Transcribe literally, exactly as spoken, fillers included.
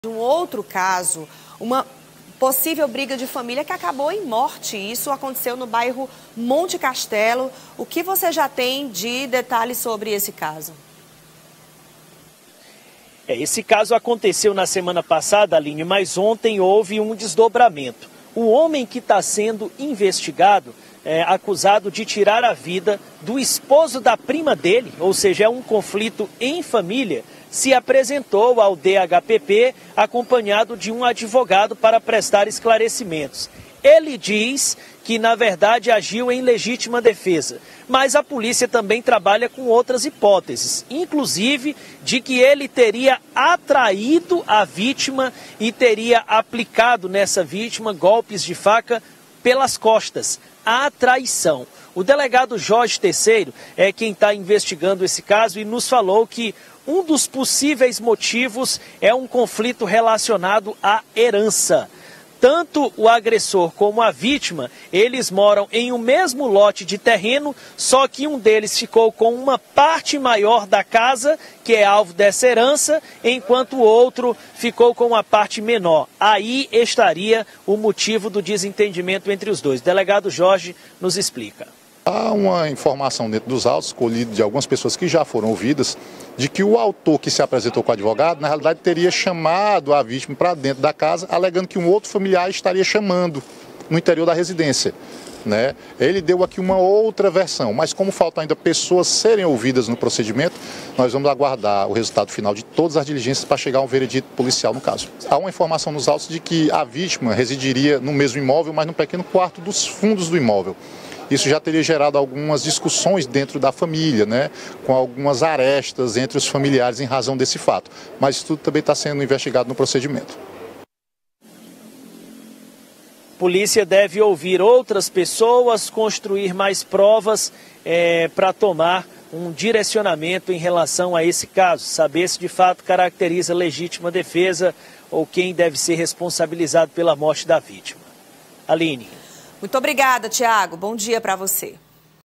Um outro caso, uma possível briga de família que acabou em morte. Isso aconteceu no bairro Monte Castelo. O que você já tem de detalhes sobre esse caso? É, esse caso aconteceu na semana passada, Aline, mas ontem houve um desdobramento. O homem que está sendo investigado é acusado de tirar a vida do esposo da prima dele, ou seja, é um conflito em família, se apresentou ao D H P P acompanhado de um advogado para prestar esclarecimentos. Ele diz que, na verdade, agiu em legítima defesa, mas a polícia também trabalha com outras hipóteses, inclusive de que ele teria atraído a vítima e teria aplicado nessa vítima golpes de faca pelas costas, a traição. O delegado Jorge Terceiro é quem está investigando esse caso e nos falou que um dos possíveis motivos é um conflito relacionado à herança. Tanto o agressor como a vítima, eles moram em um mesmo lote de terreno, só que um deles ficou com uma parte maior da casa, que é alvo dessa herança, enquanto o outro ficou com uma parte menor. Aí estaria o motivo do desentendimento entre os dois. O delegado Jorge nos explica. Há uma informação dentro dos autos, colhido de algumas pessoas que já foram ouvidas, de que o autor que se apresentou com o advogado, na realidade, teria chamado a vítima para dentro da casa, alegando que um outro familiar estaria chamando no interior da residência. Né? Ele deu aqui uma outra versão, mas como faltam ainda pessoas serem ouvidas no procedimento, nós vamos aguardar o resultado final de todas as diligências para chegar a um veredito policial no caso. Há uma informação nos autos de que a vítima residiria no mesmo imóvel, mas no pequeno quarto dos fundos do imóvel. Isso já teria gerado algumas discussões dentro da família, né, com algumas arestas entre os familiares em razão desse fato. Mas isso tudo também está sendo investigado no procedimento. A polícia deve ouvir outras pessoas, construir mais provas é, para tomar um direcionamento em relação a esse caso. Saber se de fato caracteriza legítima defesa ou quem deve ser responsabilizado pela morte da vítima. Aline. Muito obrigada, Tiago. Bom dia para você.